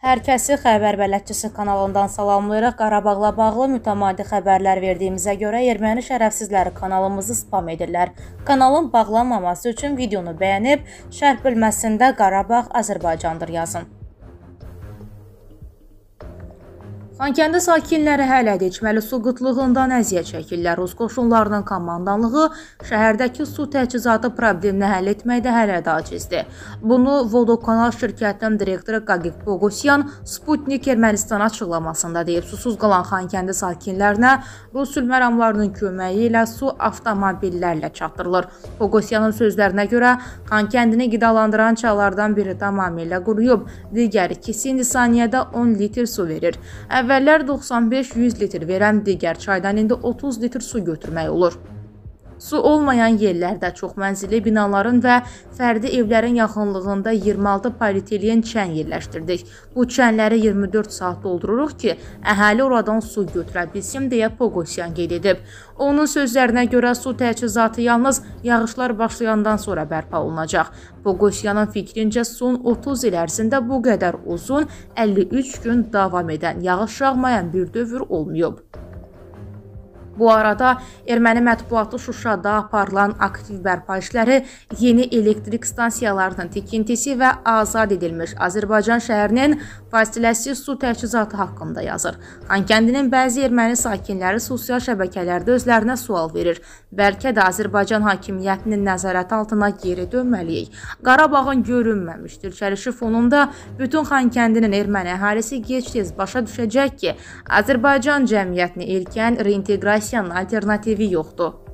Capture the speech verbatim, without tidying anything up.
Hər kəsi Xəbər Bələdçisi kanalından salamlayırıq. Qarabağla bağlı mütəmadi xəbərlər verdiyimizə görə erməni şərəfsizləri kanalımızı spam edirlər. Kanalın bağlanmaması üçün videonu bəyənib, şərh bölməsində Qarabağ Azərbaycandır yazın. Xankəndi sakinləri hələ də içməli su qıtlığından əziyyət çəkirlər. Rus qoşunlarının komandanlığı şəhərdəki su təchizatı problemini həll etməkdə hələ də acizdir. Bunu Vodokanal şirkətinin direktoru Qaqik Pogosyan Sputnik Ermənistan açıqlamasında deyib. Susuz qalan Xankəndi sakinlərinə Rus sülhməramlarının köməyi ilə su avtomobillərlə çatdırılır. Pogosyanın sözlərinə görə Xankəndini qidalandıran çaylardan biri tamamilə quruyub, digər ikisi indi saniyədə on litr su verir. Əvvəllər doxsan beş yüz litr verən digər çaydan indi otuz litr su götürmək olur. Su olmayan yerlərdə çox mənzilli binaların və fərdi evlərin yaxınlığında iyirmi altı polietilen çən yerləşdirdik. Bu çənləri iyirmi dörd saat doldururuq ki, əhali oradan su götürə bilsin deyə Pogosyan qeyd edib. Onun sözlərinə görə su təchizatı yalnız yağışlar başlayandan sonra bərpa olunacaq. Pogosyanın fikrincə son otuz il ərzində bu qədər uzun əlli üç gün davam edən, yağış yağmayan bir dövr olmayıb. Bu arada erməni mətbuatı Şuşada aparılan aktiv bərpa işləri, yeni elektrik stansiyalarının tikintisi və azad edilmiş Azərbaycan şəhərinin fasiləsiz su təchizatı haqqında yazır. Xankəndinin bəzi erməni sakinləri sosial şəbəkələrdə özlərinə sual verir. Bəlkə də Azərbaycan hakimiyyətinin nəzarəti altına geri dönməliyik. Qarabağın görünməmiş dirçəlişi fonunda bütün Xankəndinin erməni əhalisi gec-tez başa düşəcək ki, Azərbaycan cəmiyyətini erkən reinteqrasiyanın alternativi yoxdur.